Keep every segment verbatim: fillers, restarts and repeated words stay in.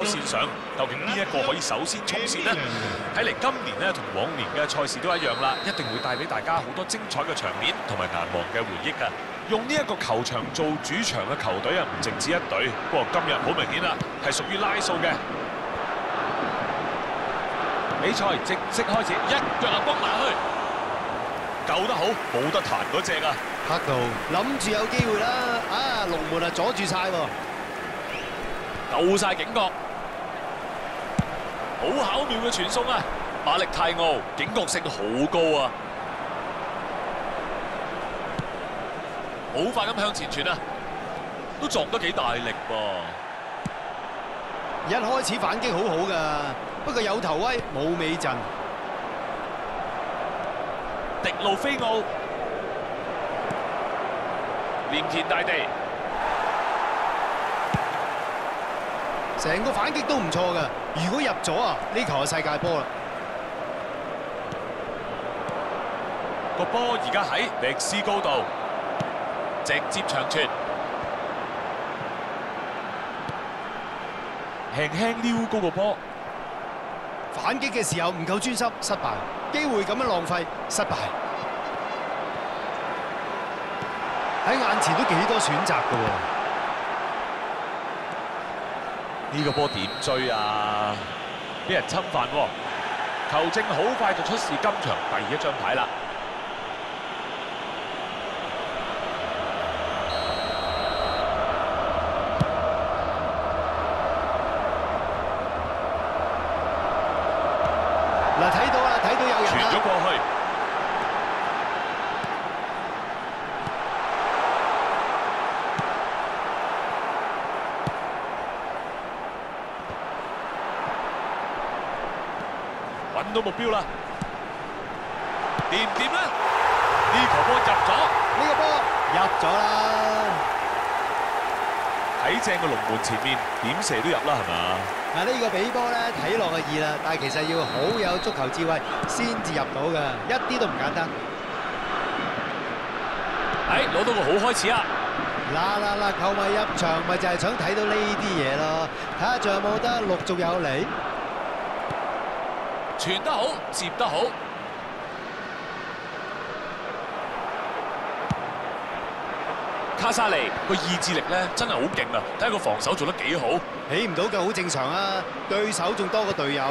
線上，究竟邊一個可以首先衝線呢？睇嚟今年咧同往年嘅賽事都一樣啦，一定會帶俾大家好多精彩嘅場面同埋難忘嘅回憶㗎。用呢一個球場做主場嘅球隊啊，唔淨止一隊。不過今日好明顯啦，係屬於拉數嘅。比賽正式開始，一腳啊轟埋去，救得好，冇得彈嗰隻啊！ 黑道諗住有機會啦，啊龍門啊阻住晒喎， 夠晒警覺，好巧妙嘅傳送啊！馬力泰奧警覺性好高啊！好快咁向前傳啊，都撞得幾大力噃。 一開始反擊好好噶，不過有頭威冇尾陣。 迪路菲奧，連田大地， 成個反擊都唔錯噶。如果入咗啊，呢球係世界波啦。 個波而家喺歷斯高度，直接長傳，輕輕撩高個波。 反擊嘅時候唔夠專心，失敗。機會咁樣浪費，失敗。喺眼前都幾多選擇㗎喎。 呢個波點追啊？俾人侵犯喎。球證好快就出示今場第一張牌啦。 嗱，睇到啦，睇到有人傳咗過去，揾到目標啦，掂唔掂咧？呢球波入咗， 呢個波入咗啦。 喺正個龍門前面，點射都入啦，係嘛？ 嗱，呢個比波咧睇落係易啦，但係其實要好有足球智慧先至入到㗎，一啲都唔簡單。 誒，攞到個好開始啊！ 嗱嗱嗱，球迷入場咪就係想睇到呢啲嘢咯，睇下仲有冇得陸續有嚟。 傳得好，接得好。卡沙尼個意志力咧真係好勁啊！睇下個防守做得幾好， 起唔到腳好正常啊！對手仲多過隊友，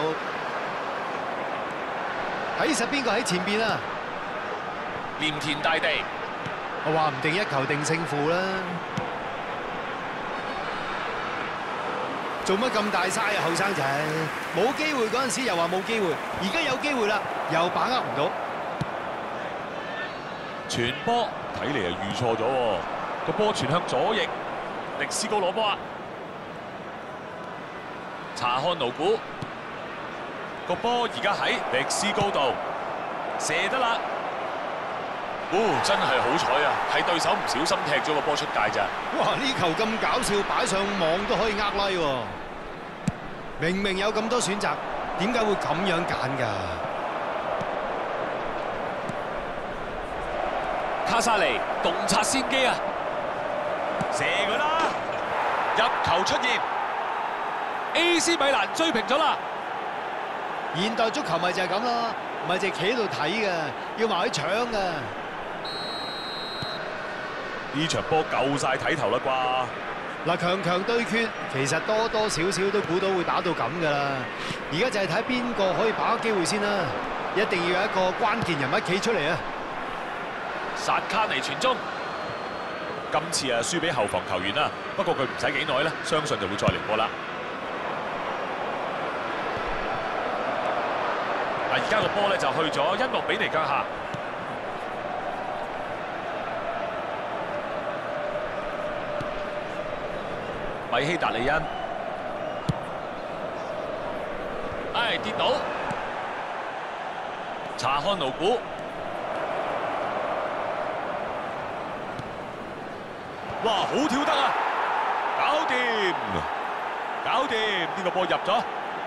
睇實邊個喺前邊啊！ 連田大地， 我話唔定一球定勝負啦！做乜咁大嘥啊，後生仔！冇機會嗰陣時又話冇機會，而家有機會啦，又把握唔到。 傳波睇嚟係預錯咗喎。個波傳向左翼，力斯高攞波啊！查漢奴古個波而家喺力斯高度射得啦！哦，真係好彩啊！係對手唔小心踢咗個波出界咋！ 哇！呢球咁搞笑，擺上網都可以呃 like 喎！明明有咁多選擇，點解會咁樣揀㗎？ 卡沙尼洞察先機啊！射佢啦！入球出現 ，A C 米蘭追平咗啦！ 現代足球咪就係咁咯，唔係淨係企喺度睇嘅，要埋去搶嘅。 呢場波夠晒睇頭啦啩！ 嗱，強強對決，其實多多少少都估到會打到咁㗎啦。而家就係睇邊個可以把握機會先啦，一定要有一個關鍵人物企出嚟啊！ 薩卡尼傳中。今次啊輸俾後防球員啦，不過佢唔使幾耐咧，相信就會再嚟過啦。嗱，而家個波咧就去咗恩諾比尼腳下，米希達利恩，唉跌倒，查漢奴古。哇！好跳得啊！搞掂，搞掂！呢個波入咗，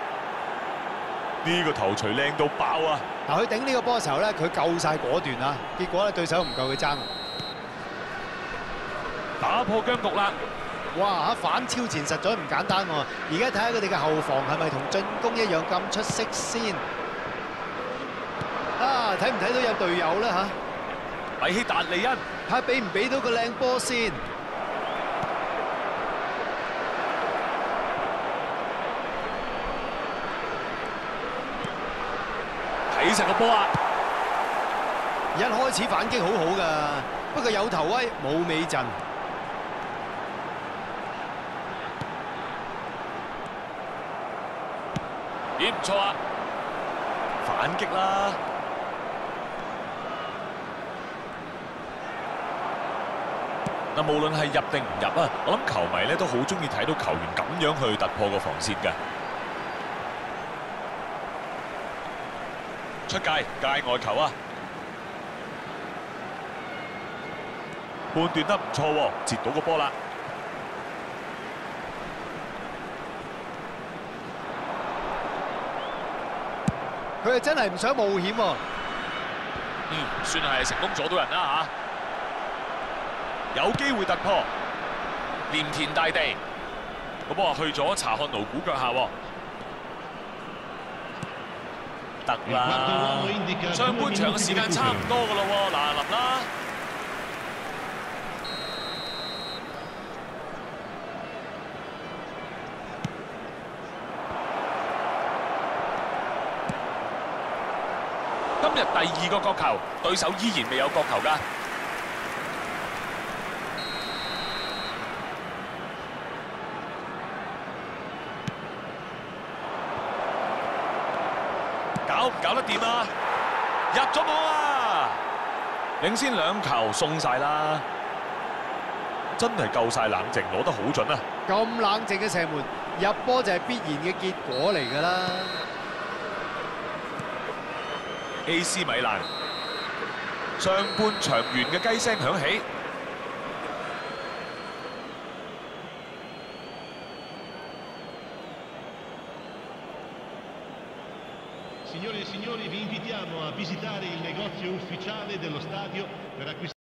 呢個頭槌靚到爆啊！ 嗱，佢頂呢個波嘅時候咧，佢夠晒果斷啊！結果咧，對手唔夠佢爭。 打破僵局啦！ 哇！反超前實在唔簡單喎。而家睇下佢哋嘅後防係咪同進攻一樣咁出色先？啊！睇唔睇到有隊友咧嚇？ 米希達利恩睇下俾唔俾到個靚波先。 睇實個波啊！ 一開始反擊好好㗎，不過有頭威冇尾陣。 咦，唔錯啊！反擊啦！嗱，無論係入定唔入啊，我諗球迷咧都好中意睇到球員咁樣去突破個防線㗎。出界，界外球啊！判斷得唔錯喎，截到個波啦。 佢係真係唔想冒險喎。 嗯，算係成功阻到人啦嚇。有機會突破，連田大地，個波去咗查漢奴股腳下喎。得啦，上半場嘅時間差唔多噶咯喎，嗱林啦。今日第二個角球，對手依然未有角球㗎。搞唔搞得掂啊？入咗網啊！領先兩球送晒啦，真係夠晒冷靜，攞得好準啊！ 咁冷靜嘅射門，入波就係必然嘅結果嚟㗎啦。 A C 米蘭上半場完嘅雞聲響起。 Signore e signori, vi invitiamo a visitare il negozio ufficiale dello stadio per acquistare